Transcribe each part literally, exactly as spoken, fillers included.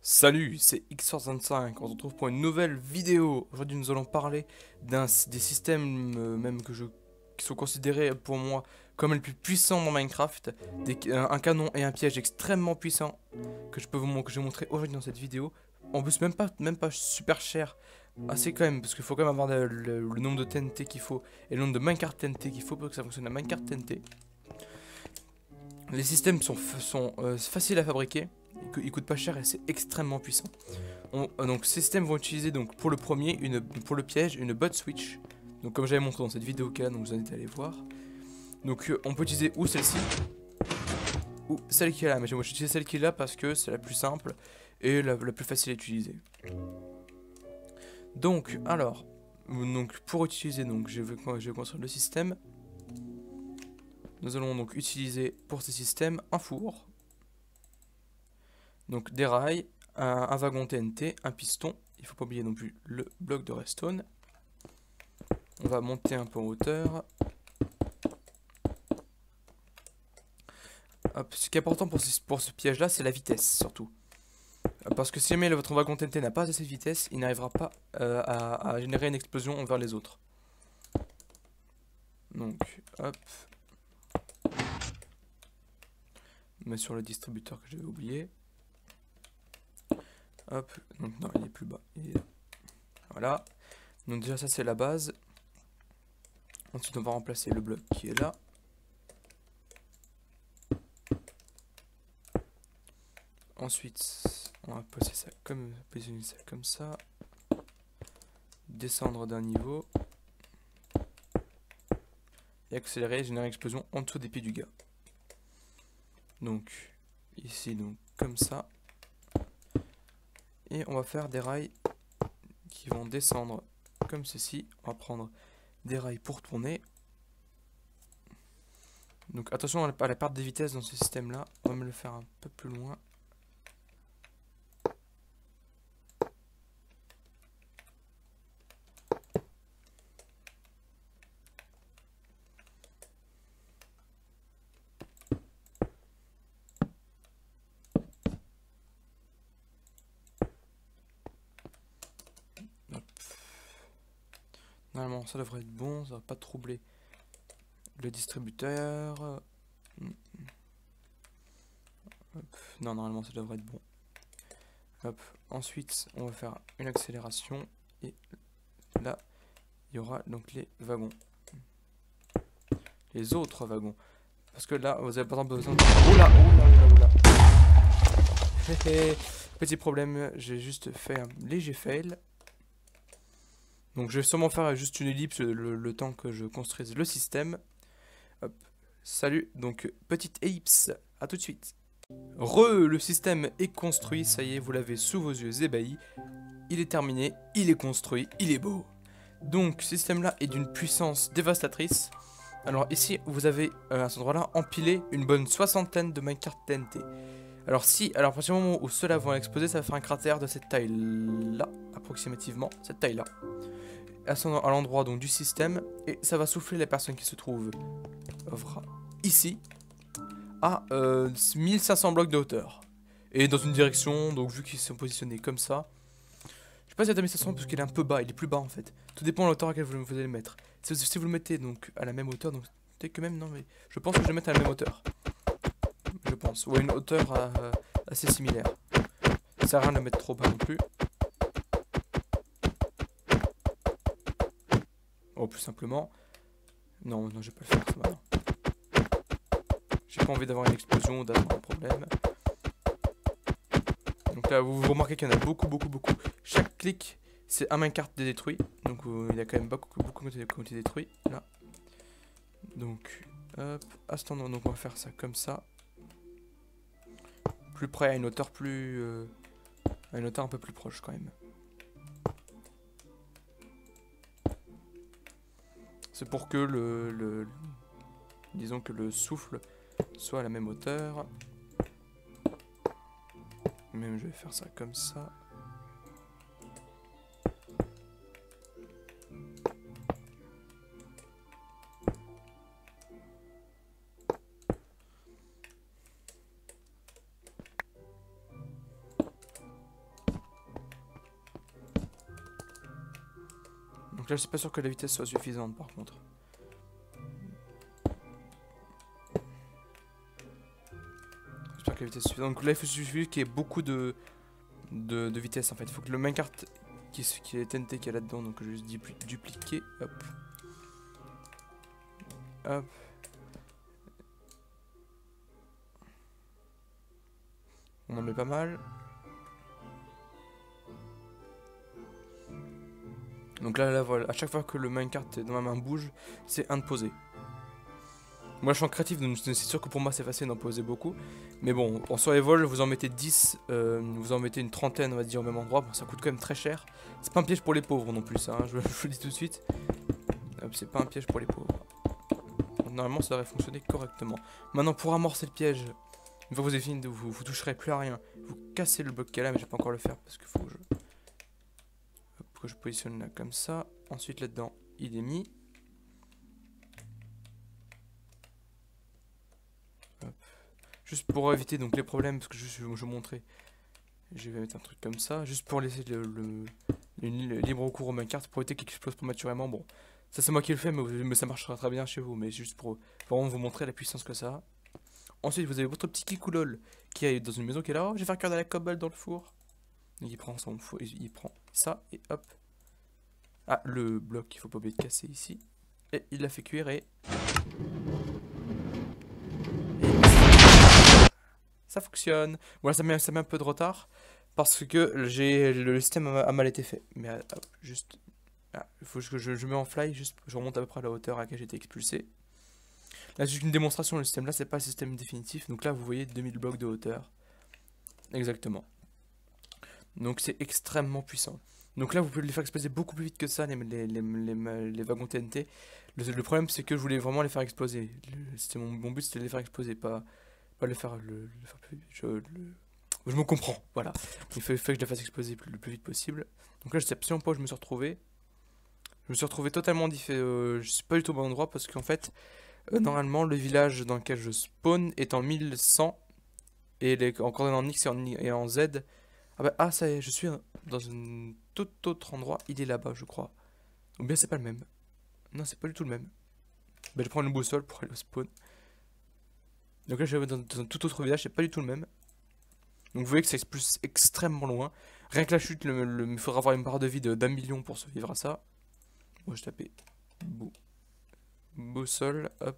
Salut, c'est X soixante-cinq, on se retrouve pour une nouvelle vidéo. Aujourd'hui nous allons parler d'un des systèmes euh, même que je qui sont considérés pour moi comme les plus puissants dans Minecraft, des, un, un canon et un piège extrêmement puissants que je peux vous que je vais montrer aujourd'hui dans cette vidéo. En plus même pas même pas super cher, assez quand même parce qu'il faut quand même avoir le, le- le nombre de T N T qu'il faut et le nombre de minecart T N T qu'il faut pour que ça fonctionne la minecart T N T. Les systèmes sont, sont euh, faciles à fabriquer. Ils coûtent pas cher et c'est extrêmement puissant. On, euh, donc ces systèmes vont utiliser donc pour le premier, une, pour le piège, une bot switch. Donc comme j'avais montré dans cette vidéo là, donc je vous invite à aller voir. Donc euh, on peut utiliser ou celle-ci ou celle qui est là. Mais moi j'ai utilisé celle qui est là parce que c'est la plus simple et la, la plus facile à utiliser. Donc alors, donc pour utiliser donc je vais, je vais construire le système. Nous allons donc utiliser pour ce système un four. Donc des rails, un, un wagon T N T, un piston. Il faut pas oublier non plus le bloc de redstone. On va monter un peu en hauteur. Hop, ce qui est important pour ce, pour ce piège là, c'est la vitesse surtout. Parce que si jamais votre wagon T N T n'a pas assez de vitesse, il n'arrivera pas euh, à, à générer une explosion envers les autres. Donc, hop. On met sur le distributeur que j'avais oublié. Hop, donc non, il est plus bas. Il est là. Voilà. Donc déjà ça c'est la base. Ensuite on va remplacer le bloc qui est là. Ensuite on va placer ça comme, positionner ça comme ça. Descendre d'un niveau. Et accélérer et générer une explosion en dessous des pieds du gars. Donc ici donc comme ça. Et on va faire des rails qui vont descendre comme ceci. On va prendre des rails pour tourner. Donc attention à la perte de vitesse dans ce système là. On va me le faire un peu plus loin. Normalement ça devrait être bon, ça va pas troubler le distributeur. Hop. Non, normalement ça devrait être bon. Hop. Ensuite on va faire une accélération et là il y aura donc les wagons. Les autres wagons. Parce que là vous avez pas besoin de... Oula, oula, oula, oula. Petit problème, j'ai juste fait un léger fail. Donc je vais sûrement faire juste une ellipse le, le temps que je construise le système. Hop. Salut, donc petite ellipse, à tout de suite. Re, le système est construit, ça y est, vous l'avez sous vos yeux ébahis. Il est terminé, il est construit, il est beau. Donc ce système là est d'une puissance dévastatrice. Alors ici vous avez euh, à cet endroit là empilé une bonne soixantaine de minecart T N T. Alors si, alors à partir du moment où ceux-là vont exploser, ça va faire un cratère de cette taille là, approximativement, cette taille là. À, son, à l'endroit donc du système, et ça va souffler les personnes qui se trouvent ici à euh, mille cinq cents blocs de hauteur et dans une direction, donc vu qu'ils sont positionnés comme ça, je sais pas si c'est à mille cinq cents parce qu'il est un peu bas, il est plus bas en fait, tout dépend de la hauteur à laquelle vous, vous allez le mettre. Si, si vous le mettez donc à la même hauteur, donc peut-être que même non mais je pense que je vais le mettre à la même hauteur, je pense, ou à une hauteur euh, assez similaire. Ça sert à rien de le mettre trop bas non plus. Oh, plus simplement. Non, non, je vais pas le faire ça maintenant. J'ai pas envie d'avoir une explosion ou d'avoir un problème. Donc là, vous, vous remarquez qu'il y en a beaucoup, beaucoup, beaucoup. Chaque clic, c'est un minecart détruit. Donc euh, il y a quand même beaucoup, beaucoup qui ont été détruits. Là. Donc, hop, à cet endroit, donc on va faire ça comme ça. Plus près, à une hauteur plus... Euh, à une hauteur un peu plus proche quand même. C'est pour que le, le... Disons que le souffle soit à la même hauteur. Même je vais faire ça comme ça. Donc là je suis pas sûr que la vitesse soit suffisante par contre. J'espère que la vitesse est suffisante. Donc là il faut suffire qu'il y ait beaucoup de, de, de vitesse en fait. Il faut que le minecart qui, qui est T N T qui est là-dedans, donc je vais juste dupli dupliquer. Hop. Hop. On en met pas mal. Donc là, là, voilà, à chaque fois que le minecart dans ma main bouge, c'est un de poser. Moi je suis en créatif, donc c'est sûr que pour moi c'est facile d'en poser beaucoup. Mais bon, en survival, vous en mettez dix, euh, vous en mettez une trentaine, on va dire, au même endroit. Bon, ça coûte quand même très cher. C'est pas un piège pour les pauvres non plus, ça, hein, je, je vous le dis tout de suite. C'est pas un piège pour les pauvres. Donc, normalement ça devrait fonctionner correctement. Maintenant, pour amorcer le piège, une fois que vous avez fini, vous, vous toucherez plus à rien. Vous cassez le bloc qu'il y a là, mais je vais pas encore le faire parce qu'il faut que je... que je positionne là comme ça. Ensuite là-dedans il est mis. Hop. Juste pour éviter donc les problèmes, parce que je vais vous montrer. Je vais mettre un truc comme ça, juste pour laisser le, le, le, le libre cours au minecart, pour éviter qu'il explose prématurément. Bon, ça c'est moi qui le fais, mais, mais ça marchera très bien chez vous. Mais juste pour vraiment vous montrer la puissance que ça a. Ensuite vous avez votre petit Kikoulol qui est dans une maison qui est là. Oh, je vais faire cuire de la cobble dans le four. Donc il prend son four, il prend ça et hop. Ah, le bloc, il faut pas oublier de casser ici. Et il l'a fait cuire et... et... ça fonctionne. Voilà, ça met, ça met un peu de retard parce que j'ai le système a, a mal été fait. Mais hop, juste... Ah, il faut que je, je mets en fly, juste je remonte à peu près à la hauteur à laquelle j'ai été expulsé. Là, c'est une démonstration, le système là, c'est pas le système définitif. Donc là, vous voyez deux mille blocs de hauteur. Exactement. Donc c'est extrêmement puissant. Donc là vous pouvez les faire exploser beaucoup plus vite que ça, les, les, les, les, les wagons T N T. Le, le problème c'est que je voulais vraiment les faire exploser. C'était mon, mon but, c'était de les faire exploser, pas, pas le faire, le, le faire plus vite. Je, le... je me comprends, voilà. Il faut, il faut que je les fasse exploser plus, le plus vite possible. Donc là je sais absolument pas où je me suis retrouvé. Je me suis retrouvé totalement différent. Euh, je suis pas du tout au bon endroit parce qu'en fait, euh, normalement le village dans lequel je spawn est en mille cent. Et les, en coordonnées en X et en, et en Z. Ah bah, ah ça y est, je suis dans un tout autre endroit, il est là-bas je crois. Ou bien c'est pas le même. Non c'est pas du tout le même. Bah je prends une boussole pour aller au spawn. Donc là je vais dans, dans un tout autre village, c'est pas du tout le même. Donc vous voyez que c'est expulse extrêmement loin. Rien que la chute, le, le, il faudra avoir une barre de vie d'un million pour survivre à ça. Moi je tapais bou boussole, hop.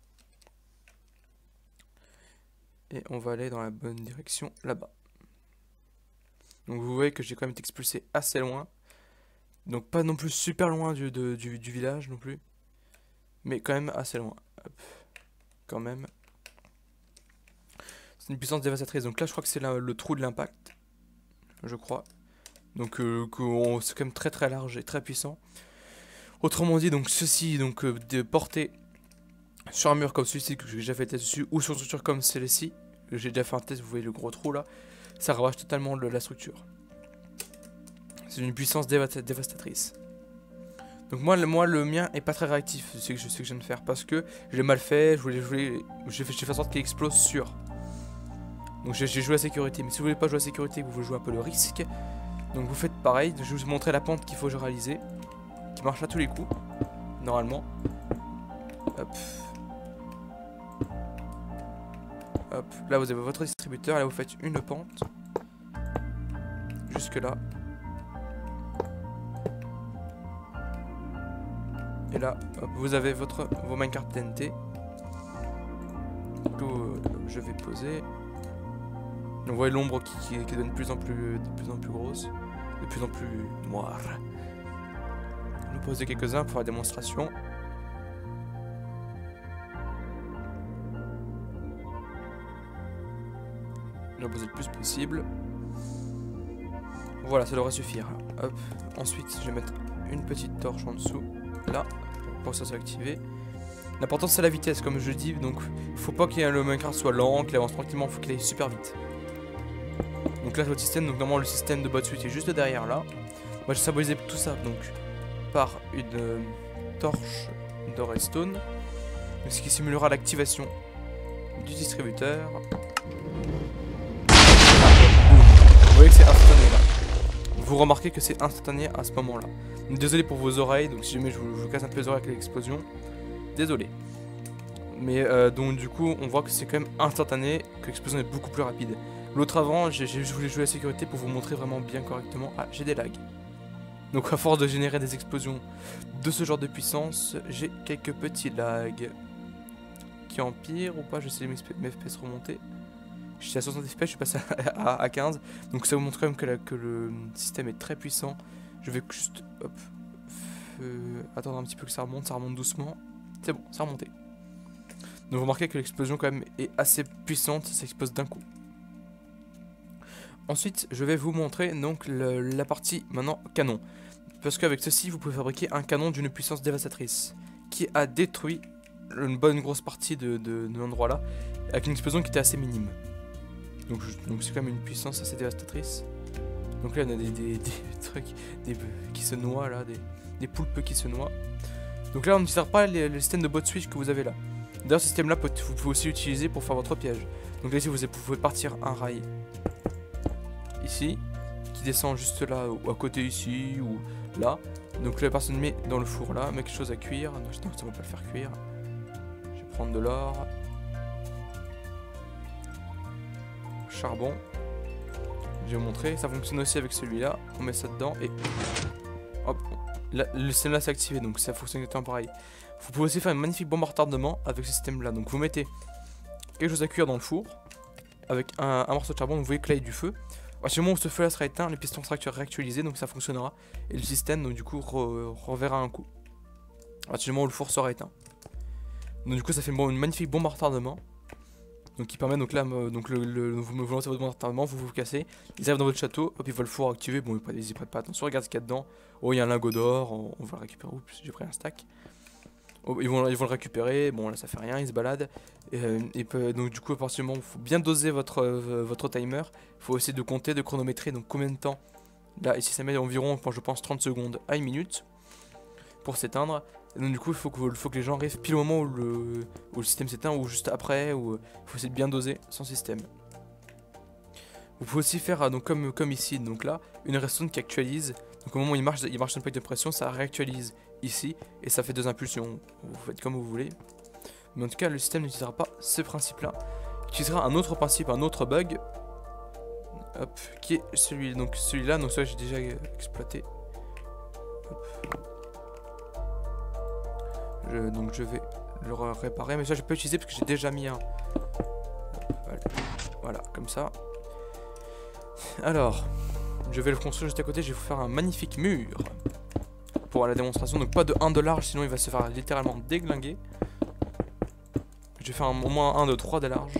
Et on va aller dans la bonne direction là-bas. Donc vous voyez que j'ai quand même été expulsé assez loin. Donc pas non plus super loin du, de, du, du village non plus. Mais quand même assez loin. Hop. Quand même. C'est une puissance dévastatrice. Donc là je crois que c'est le trou de l'impact. Je crois. Donc euh, c'est quand même très très large et très puissant. Autrement dit, donc ceci, donc euh, de porter sur un mur comme celui-ci que j'ai déjà fait test dessus, ou sur une structure comme celle-ci, j'ai déjà fait un test, vous voyez le gros trou là. Ça ravage totalement le, la structure. C'est une puissance dévastatrice. Donc moi le, moi, le mien est pas très réactif, c'est que je sais que je viens de faire, parce que je l'ai mal fait, je voulais jouer, j'ai fait, fait en sorte qu'il explose sur. Donc j'ai joué à sécurité, mais si vous voulez pas jouer à sécurité, vous voulez jouer un peu le risque, donc vous faites pareil. Je vais vous montrer la pente qu'il faut réaliser, qui marche à tous les coups, normalement. Hop. Hop, là vous avez votre distributeur, là vous faites une pente. Jusque là. Et là, hop, vous avez votre, vos minecarts T N T. Donc, euh, je vais poser. Donc, vous voyez l'ombre qui, qui, qui devient de plus en plus, de plus en plus grosse, de plus en plus noire. Je vais poser quelques-uns pour la démonstration. Je vais poser le plus possible. Voilà, ça devrait suffire. Hop. Ensuite, je vais mettre une petite torche en dessous. Là, pour que ça soit activé. L'important c'est la vitesse, comme je dis. Donc, il faut pas que le minecart soit lent, qu'il avance tranquillement, il faut qu'il aille super vite. Donc là, votre système, donc normalement le système de bot switch est juste derrière là. Moi, j'ai symbolisé tout ça donc par une euh, torche de redstone, ce qui simulera l'activation du distributeur. Vous voyez que c'est instantané là. Vous vous remarquez que c'est instantané à ce moment-là. Désolé pour vos oreilles, donc si jamais je vous, je vous casse un peu les oreilles avec l'explosion, désolé. Mais euh, donc du coup, on voit que c'est quand même instantané, que l'explosion est beaucoup plus rapide. L'autre avant, j'ai je voulais jouer la sécurité pour vous montrer vraiment bien correctement. Ah, j'ai des lags. Donc à force de générer des explosions de ce genre de puissance, j'ai quelques petits lags. Qui empirent ou pas, je sais mes F P S remonter. J'étais à soixante F P S, je suis passé à, à, à quinze. Donc ça vous montre quand même que, la, que le système est très puissant. Je vais juste hop, euh, attendre un petit peu que ça remonte, ça remonte doucement. C'est bon, ça a remonté. Donc vous remarquez que l'explosion quand même est assez puissante, ça explose d'un coup. Ensuite, je vais vous montrer donc le, la partie maintenant canon. Parce qu'avec ceci, vous pouvez fabriquer un canon d'une puissance dévastatrice qui a détruit une bonne grosse partie de, de, de l'endroit là, avec une explosion qui était assez minime. Donc c'est quand même une puissance assez dévastatrice. Donc là on a des, des, des trucs des, qui se noient là, des, des poulpes qui se noient. Donc là on n'utilise pas les, le système de bot switch que vous avez là. D'ailleurs ce système là vous pouvez aussi l'utiliser pour faire votre piège. Donc là ici vous pouvez partir un rail ici, qui descend juste là, ou à côté ici, ou là. Donc la personne met dans le four là, met quelque chose à cuire. Non, ça ne va pas le faire cuire. Je vais prendre de l'or. Charbon. Je vais vous montrer, ça fonctionne aussi avec celui-là. On met ça dedans et hop, là, le système là s'est activé, donc ça fonctionne exactement pareil. Vous pouvez aussi faire une magnifique bombe à retardement avec ce système là. Donc vous mettez quelque chose à cuire dans le four avec un, un morceau de charbon, donc vous voyez que là il y a du feu. À partir du moment où ce feu là sera éteint, le piston sera réactualisé, donc ça fonctionnera. Et le système donc du coup re, reverra un coup. À partir du moment où le four sera éteint. Donc du coup ça fait une, une magnifique bombe à retardement. Donc qui permet donc là, donc le, le, vous me lancez votre bombe à retardement, vous vous cassez. Ils arrivent dans votre château, hop ils voient le four activé, bon ils y prêtent pas attention, regardez ce qu'il y a dedans. Oh il y a un lingot d'or, on, on va le récupérer, oups j'ai pris un stack. Oh, ils, vont, ils vont le récupérer, bon là ça fait rien, ils se baladent. Et, euh, et peut, donc du coup à partir du moment où il faut bien doser votre, euh, votre timer, il faut essayer de compter, de chronométrer, donc combien de temps. Là ici ça met environ, je pense trente secondes à une minute pour s'éteindre. Donc du coup il faut que, faut que les gens arrivent pile au moment où le, où le système s'éteint ou juste après, ou il faut essayer de bien doser son système. Vous pouvez aussi faire donc comme, comme ici, donc là, une redstone qui actualise. Donc au moment où il marche, il marche sur une plaque de pression, ça réactualise ici et ça fait deux impulsions. Vous faites comme vous voulez. Mais en tout cas le système n'utilisera pas ce principe là. Il utilisera un autre principe, un autre bug. Hop, qui est celui donc celui-là, donc ça j'ai déjà exploité. Hop. Je, donc je vais le réparer, mais ça je peux utiliser parce que j'ai déjà mis un. Voilà, voilà, comme ça. Alors, je vais le construire juste à côté, je vais vous faire un magnifique mur pour la démonstration. Donc pas de un de large, sinon il va se faire littéralement déglinguer. Je vais faire un, au moins un de trois de large.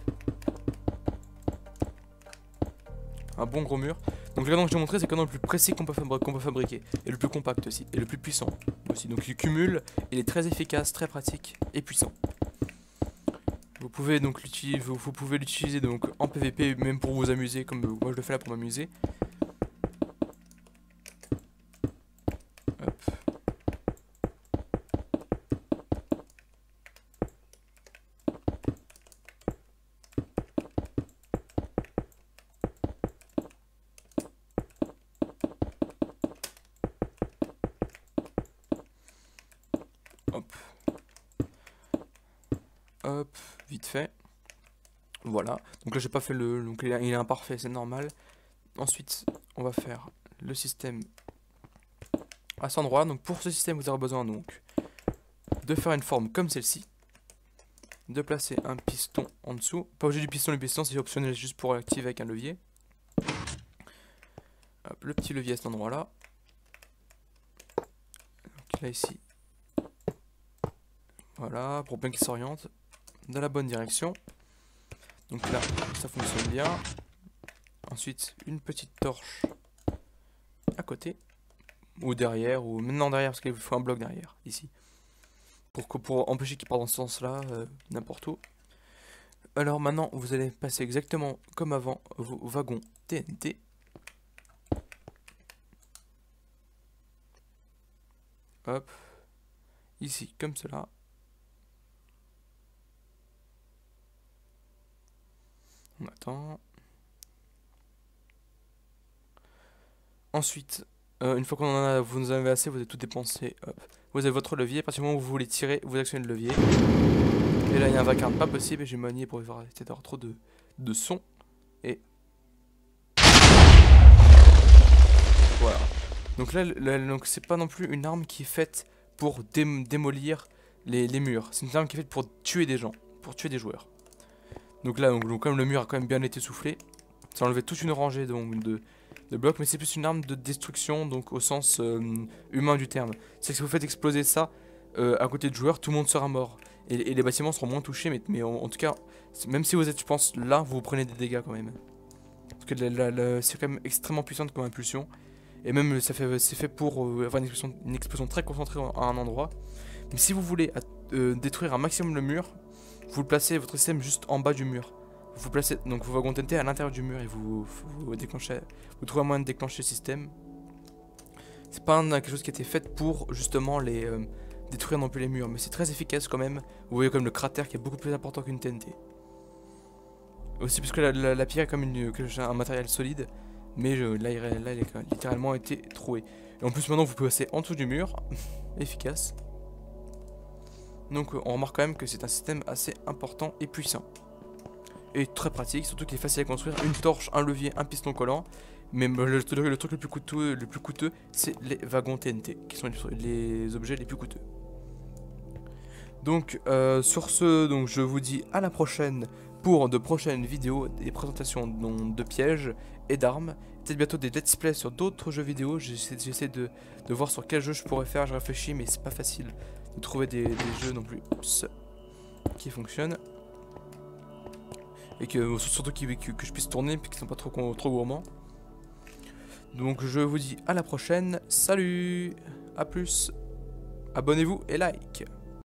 Un bon gros mur. Donc le canon que je vais montrer, c'est le canon le plus précis qu'on peut, fabri qu'on peut fabriquer. Et le plus compact aussi. Et le plus puissant aussi. Donc il cumule, il est très efficace, très pratique et puissant. Vous pouvez donc l'utiliser, vous, vous pouvez l'utiliser donc en P V P, même pour vous amuser, comme moi je le fais là pour m'amuser. Hop. Hop. Hop, vite fait. Voilà. Donc là j'ai pas fait le. Donc il est imparfait, c'est normal. Ensuite, on va faire le système à cet endroit. Donc pour ce système, vous aurez besoin donc de faire une forme comme celle-ci. De placer un piston en dessous. Pas obligé du piston, le piston c'est optionnel juste pour l'activer avec un levier. Hop, le petit levier à cet endroit là. Donc là ici. Voilà, pour bien qu'il s'oriente dans la bonne direction. Donc là, ça fonctionne bien. Ensuite, une petite torche à côté. Ou derrière, ou maintenant derrière, parce qu'il faut un bloc derrière, ici. Pour, que, pour empêcher qu'il parte dans ce sens-là, euh, n'importe où. Alors maintenant, vous allez passer exactement comme avant vos wagons T N T. Hop. Ici, comme cela. On attend. Ensuite, euh, une fois qu'on en a, vous en avez assez, vous avez tout dépensé. Hop. Vous avez votre levier. À partir du moment où vous voulez tirer, vous actionnez le levier. Et là, il y a un vacarme pas possible. Et j'ai manié pour éviter d'avoir trop de, de son. Et voilà. Donc là, donc c'est pas non plus une arme qui est faite pour dé démolir les, les murs. C'est une arme qui est faite pour tuer des gens, pour tuer des joueurs. Donc là, donc, donc, comme le mur a quand même bien été soufflé, ça a enlevé toute une rangée donc, de, de blocs, mais c'est plus une arme de destruction, donc au sens euh, humain du terme. C'est que si vous faites exploser ça euh, à côté de joueurs, tout le monde sera mort. Et, et les bâtiments seront moins touchés, mais, mais en, en tout cas, même si vous êtes, je pense, là, vous prenez des dégâts quand même. Parce que c'est quand même extrêmement puissante comme impulsion. Et même, ça fait, c'est fait pour euh, avoir une explosion, une explosion très concentrée à un endroit. Mais si vous voulez euh, détruire un maximum le mur, vous placez votre système juste en bas du mur. Vous placez donc vos wagons T N T à l'intérieur du mur et vous, vous, vous déclenchez, vous trouvez un moyen de déclencher le système. C'est pas un, quelque chose qui a été fait pour justement les euh, détruire non plus les murs, mais c'est très efficace quand même. Vous voyez comme le cratère qui est beaucoup plus important qu'une T N T. Aussi parce que la, la, la pierre est comme une, un matériel solide. Mais je, là, il, là, il a littéralement été troué. Et en plus, maintenant, vous pouvez passer en dessous du mur. Efficace. Donc, on remarque quand même que c'est un système assez important et puissant. Et très pratique, surtout qu'il est facile à construire. Une torche, un levier, un piston collant. Mais le, le, le truc le plus coûteux, le plus coûteux, c'est les wagons T N T, qui sont les, les objets les plus coûteux. Donc, euh, sur ce, donc, je vous dis à la prochaine pour de prochaines vidéos, des présentations donc, de pièges et d'armes. Peut-être bientôt des let's play sur d'autres jeux vidéo. J'essaie de, de voir sur quel jeu je pourrais faire, je réfléchis, mais c'est pas facile de trouver des, des jeux non plus oups, qui fonctionnent. Et que surtout qui, que, que je puisse tourner, puis qui sont pas trop, trop gourmands. Donc je vous dis à la prochaine, salut, à plus, abonnez-vous et like.